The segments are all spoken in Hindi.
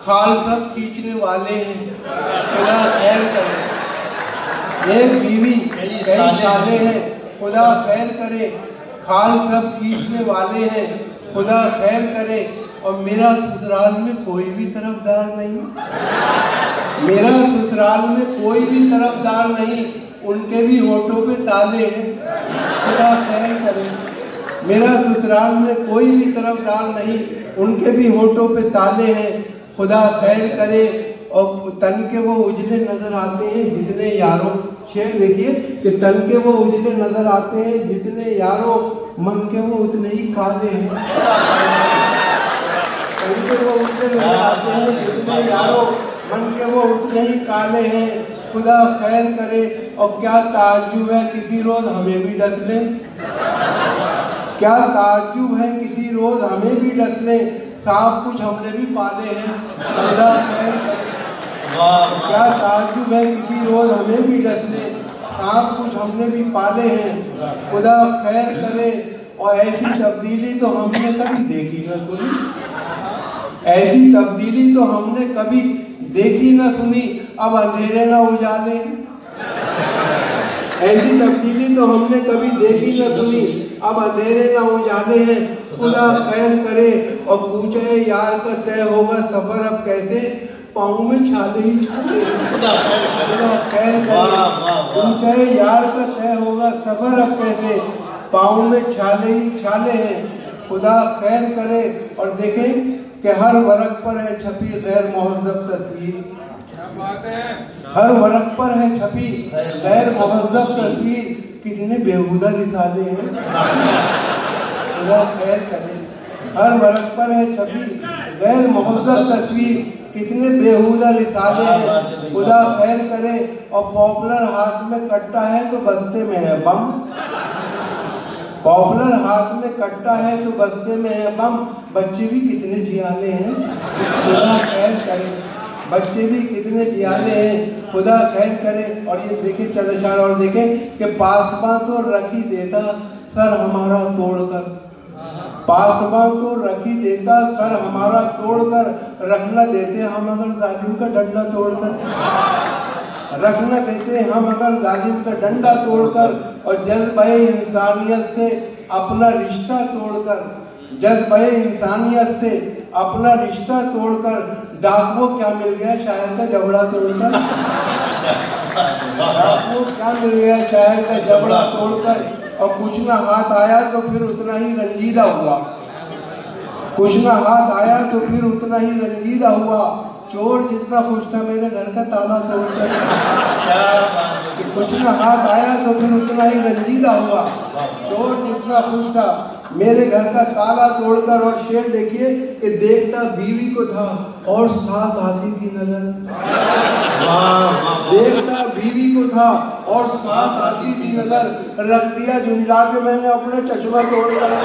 खाल सब खींचने वाले हैं, खुदा खैर करे। एक बीवी कई साले हैं, खुदा खैर करे। खाल सब खींचने वाले हैं, खुदा खैर करे। और मेरा ससुराल में कोई भी तरफदार नहीं, मेरा ससुराल में कोई भी तरफदार नहीं, उनके भी होठों पे ताले हैं, खुदा खैर करे। मेरा ससुराल में कोई भी तरफदार नहीं, उनके भी होठों पे ताले हैं, खुदा खैर करे। और तन के वो उजले नजर आते हैं जितने यारों, शेर देखिए कि तन के वो उजले नजर आते हैं जितने यारों, मन के वो उतने ही काले हैं। तन के वो उजले नजर आते हैं जितने यारों, मन के वो उतने ही काले हैं, खुदा खैर करे। और क्या ताज्जुब है किसी रोज हमें भी डस ले, क्या ताज्जुब है किसी रोज हमें भी डस ले, सब कुछ हमने भी पाले हैं, खुदा खैर करे। क्या ताज्जुब है किसी रोज हमें भी डस ले, सब कुछ हमने भी पाले हैं, खुदा खैर करे। और ऐसी तब्दीली तो हमने कभी देखी ना सुनी, ऐसी तब्दीली तो हमने कभी देखी ना सुनी, अब अंधेरे ना उजाले। ऐसी तब्दीली तो हमने कभी देखी ना सुनी, अब अंधेरे ना उजाले हैं, खुदा खैर करे। और पूछे यार का तय होगा सफर अब कैसे, पाँव में छाले ही छाले, खुदा खैर करे। पूछे यार का तय होगा सफर अब कैसे, पाँव में छाले ही छाले हैं, खुदा खैर करे। और देखें कि हर वर्क पर है छपी गैर मुहज़्ज़ब तस्वीर, हर वर्क पर है छपी गैर मुहज़्ज़ब तस्वीर, कितने बेहुदा रिसाले हैं, खुदा खैर करे। हर वर्क पर है छपी गैर मुहज़्ज़ब तस्वीर, कितने बेहुदा रिसाले हैं, खुदा खैर करे। और पॉपुलर हाथ में कट्टा है तो बस्ते में है बम, पॉपुलर हाथ में कट्टा है तो बस्ते में है बम, बच्चे भी कितने जियाले हैं, खुदा खैर करे। बच्चे भी कितने जियाले हैं, खुदा खैर करे। और ये देखें चंद इशारा और देखें कि पासबां तो रखी देता सर हमारा तोड़कर, पासबां तो रखी देता सर हमारा तोड़कर, रखना देते हम अगर जालिम का डंडा तोड़कर, रखना देते हम अगर जालिम का डंडा तोड़कर। और जज्बे इंसानियत से अपना रिश्ता तोड़कर, जज्बे इंसानियत से अपना रिश्ता तोड़कर, डाक वो क्या मिल गया शायर का जबड़ा तोड़कर, डाक वो क्या मिल गया शायर का जबड़ा तोड़कर। और कुछ ना हाथ आया तो फिर उतना ही रंजीदा हुआ, कुछ ना हाथ आया तो फिर उतना ही रंजीदा हुआ, चोर जितना खुश था मेरे घर का ताला तोड़कर, कुछ ना हाथ आया तो फिर उतना ही रंजीदा हुआ, चोर जितना खुश था मेरे घर का ताला तोड़कर। और शेर देखिए कि देखता बीवी को था और साथ आती थी नजर, देखता बीवी को था और साथ आती थी नजर, रख दिया झुंझला के मैंने अपना चश्मा तोड़कर,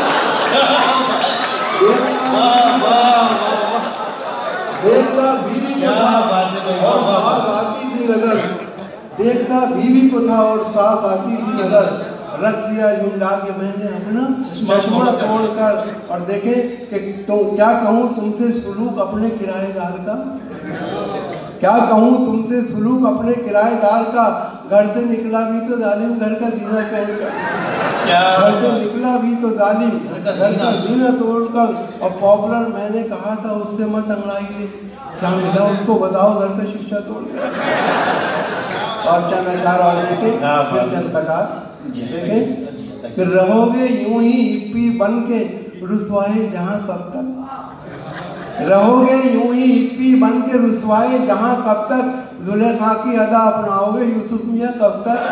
देखता बीवी को था और साथ आती थी नजर, देखता बीवी को था और साथ आती थी नजर, रख दिया झुंझला के मैंने अपना चश्मा तोड़कर। और देखे कि तो क्या कहूँ तुमसे सुलूक अपने किराएदार का, क्या कहूँ तुमसे सुलूक अपने किराएदार का, घर से निकला भी तो जालिम घर का जीना तोड़कर, घर से निकला भी तो जालिम घर का जीना तोड़कर। और पॉपुलर मैंने कहा था उससे मत अंगड़ाइए, क्या मिला उसको बताओ घर का शीशा तोड़कर। और चंद अशार और देखे फिर चंद कतार देखें, फिर रहोगे यूं ही हिप्पी बन के रुसवाए जहाँ कब तक, रहोगे यूं ही हिप्पी बन के रुसवाए जहाँ कब तक, जुलेखा की अदा अपनाओगे यूसुफ मियाँ कब तक,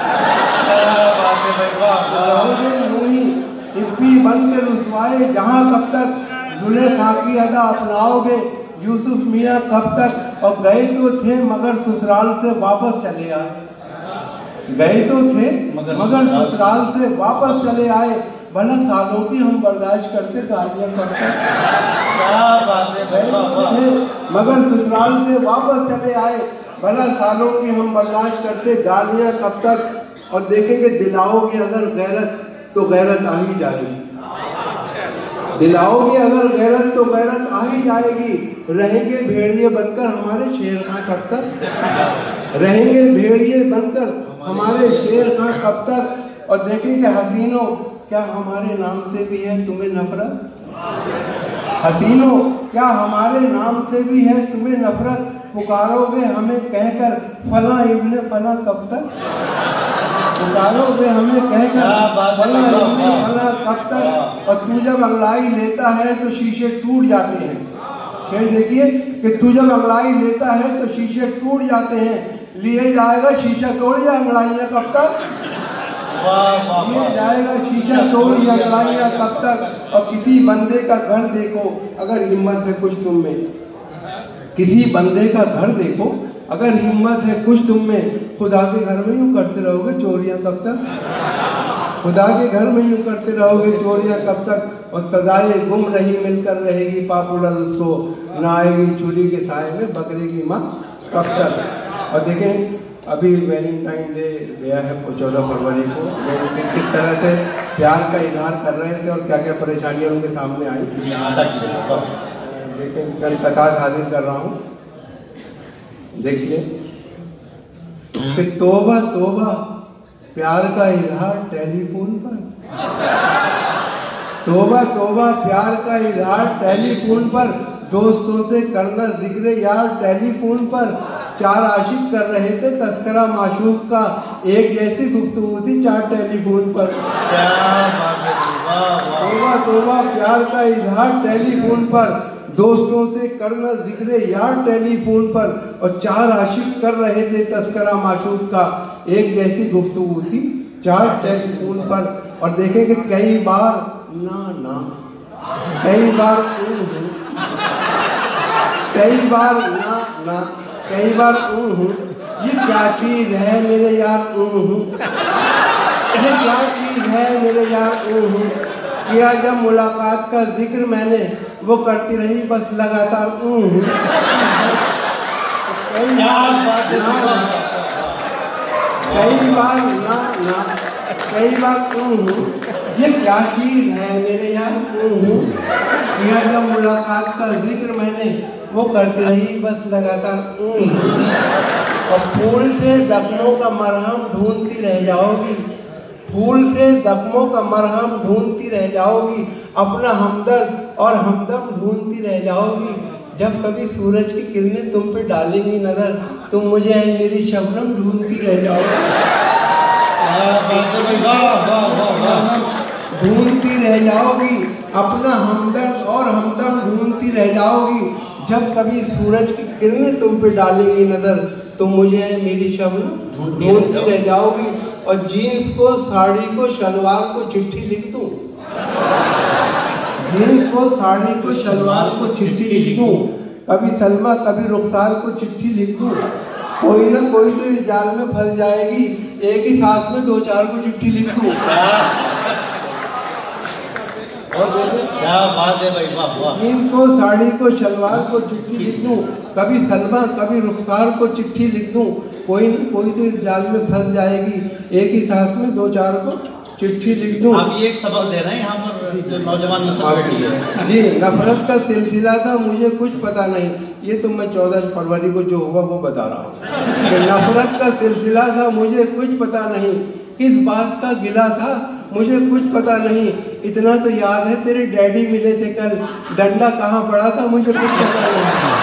रहोगे यूं ही हिप्पी बन के रुसवाए जहाँ कब तक, जुलेखा की अदा अपनाओगे यूसुफ मियाँ कब तक। और गए तो थे मगर ससुराल से वापस चले आए, गए तो थे मगर ससुराल से वापस चले आए, भला सालों की हम बर्दाश्त करते गालियाँ करते, मगर ससुराल से वापस चले आए, भला सालों की हम बर्दाश्त करते गालियाँ कब तक। और देखेंगे दिलाओगे अगर गैरत तो गैरत आ ही जाएगी, दिलाओगे अगर गैरत तो गैरत आ ही जाएगी। रहेंगे भेड़िए बनकर हमारे शेर खां कब तक, रहेंगे भेड़िए बनकर हमारे शेर खां कब तक। और देखेंगे हसीनों क्या हमारे नाम से भी है तुम्हें नफरत, हसीनों क्या हमारे नाम से भी है तुम्हें नफरत। पुकारोगे हमें कहकर फला इब्ने फला कब तक, पुकारोगे हमें कहकर फला इब्ने फला कब तक। और तू जब अंगड़ाई लेता है तो शीशे टूट जाते हैं। शेर देखिए कि तू जब अंगड़ाई लेता है तो शीशे टूट जाते हैं। लिए जाएगा शीशा तोड़ या अंगड़ाइयाँ कब तक, लिए जाएगा शीशा तोड़ या अंगड़ाइयाँ कब तक। और किसी बंदे का घर देखो अगर हिम्मत है कुछ तुम में, किसी बंदे का घर देखो अगर हिम्मत है कुछ तुम में। खुदा के घर में यूं करते रहोगे चोरियां कब तक, खुदा के घर में यूं करते रहोगे चोरियां कब तक। और सजाए गुम रही मिलकर रहेगी पॉपुलर उसको, ना आएगी छुरी के साए में बकरे की माँ कब तक। और देखें अभी वैलेंटाइन डे गया है 14 फरवरी को, लोग किस तरह से प्यार का इजहार कर रहे थे और क्या क्या परेशानियां उनके सामने आई। देखें कल कथात हाजिर कर रहा हूँ, देखिए कि तोबा तोबा प्यार का इजहार टेलीफोन पर, तोबा तोबा प्यार का इजहार टेलीफोन पर। दोस्तों से करना जिक्र यार टेलीफोन पर। चार आशिक कर रहे थे तस्करा माशूक का, एक जैसी गुफ्तगू थी चार टेलीफोन पर। तोबा तोबा प्यार का इजहार टेलीफोन पर। दोस्तों से करना जिक्र यार टेलीफोन पर। और चार आशिक कर रहे थे तस्करा माशूक का, एक जैसी गुफ्तगू थी चार टेलीफोन पर। और देखें कि कई बार ना ना, कई बार कई बार ना ना, कई बार ये क्या चीज है मेरे यार, ये क्या चीज है मेरे यार। किया जब मुलाकात का जिक्र मैंने वो करती रही बस लगातार कई बार ना ना, कई बार ये क्या चीज है मेरे यार। किया जब मुलाकात का जिक्र मैंने वो करती रही बस लगातार। और फूल से जख्मों का मरहम ढूंढती रह जाओगी, फूल से जख्मों का मरहम ढूंढती रह जाओगी। अपना हमदर्द और हमदम ढूंढती रह जाओगी। जब कभी सूरज की किरणें तुम पे डालेंगी नजर, तुम मुझे मेरी शबनम ढूंढती रह जाओगी, ढूंढती रह जाओगी। अपना हमदर्द और हमदम ढूंढती रह जाओगी। जब कभी सूरज की किरणें तुम पे डालेंगी नजर, तुम मुझे मेरी शबनम ढूंढती रह जाओगी। और जीन्स को साड़ी को शलवार को चिट्ठी लिख दूं, जीन्स को साड़ी को शलवार को चिट्ठी लिख दूं। कभी सलमा कभी रुखसार को चिट्ठी लिख दूं। कोई ना कोई तो इस जाल में फंस जाएगी, एक ही सांस में दो चार को चिट्ठी लिख दूं। क्या बात है भाई, वाह वाह। जीन्स को साड़ी को शलवार को चिट्ठी लिख दूं। कभी सलमा कभी रुखसार को चिट्ठी लिख दूं। कोई न कोई तो इस जाल में फंस जाएगी, एक ही सांस में दो चार को चिट्ठी लिख दूं। आप ये एक सबक दे रहे हैं यहाँ पर नौजवान नस्ल बैठी है। जी, नफरत का सिलसिला था मुझे कुछ पता नहीं, ये तो मैं 14 फरवरी को जो हुआ वो बता रहा हूँ कि नफरत का सिलसिला था मुझे कुछ पता नहीं। किस बात का गिला था मुझे कुछ पता नहीं। इतना तो याद है तेरे डैडी मिले थे कल, डंडा कहाँ पड़ा था मुझे कुछ पता नहीं।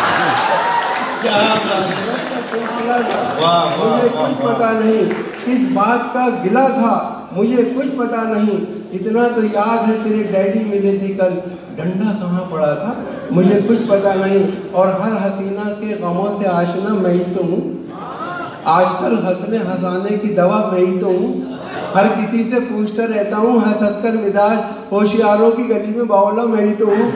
मुझे कुछ पता नहीं। किस बात का गिला था मुझे कुछ पता नहीं। इतना तो याद है तेरे डैडी मिले थे कल, डंडा कहाँ पड़ा था मुझे कुछ पता नहीं। और हर हसीना के गमों से आशना मैं ही तो हूँ, आजकल हंसने हंसाने की दवा मैं ही तो हूँ। हर किसी से पूछता रहता हूँ हंस हंस कर मिजाज, होशियारों की गली में बावला मैं ही तो हूँ।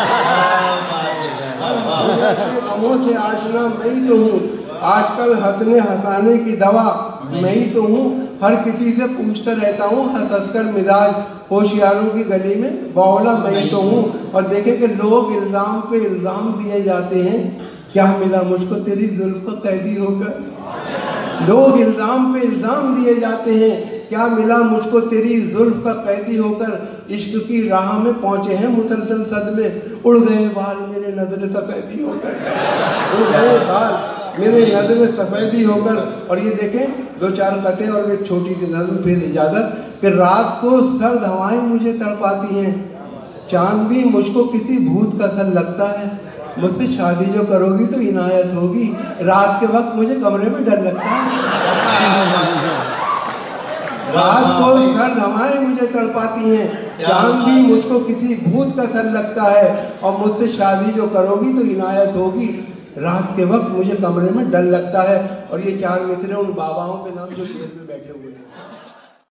गमों से आशना मैं ही तो हूँ, आजकल हंसने हंसाने की दवा मैं ही तो हूँ। हर किसी से पूछता रहता हूँ हंस हंस कर मिजाज, होशियारों की गली में बावला मैं ही तो हूँ। और देखें कि लोग इल्जाम पे इल्जाम दिए जाते हैं, क्या मिला मुझको तेरी जुल्फ का कैदी होकर। लोग इल्जाम पे इल्जाम दिए जाते हैं, क्या मिला मुझको तेरी जुल्फ का कैदी होकर। इश्क की राह में पहुंचे हैं मुसलसल सदमे, उड़ गए बाल मेरे नजर सफेदी होकर, उड़ गए बाल मेरे नजर सफेदी होकर। और ये देखें 2-4 कते और एक छोटी सी नज़म, फिर इजाजत। कि रात को सर्द हवाएं मुझे तड़पाती हैं, चांद भी मुझको किसी भूत का सा लगता है, मुझसे शादी जो करोगी तो इनायत होगी, रात के वक्त मुझे कमरे में डर लगता है। रात को सर्द हवाएं मुझे तड़पाती हैं, चांद भी मुझको किसी भूत का सा लगता है, और मुझसे शादी जो करोगी तो इनायत होगी, रात के वक्त मुझे कमरे में डर लगता है। और ये 4 मित्र उन बाबाओं के नाम जो जेल में बैठे हुए हैं।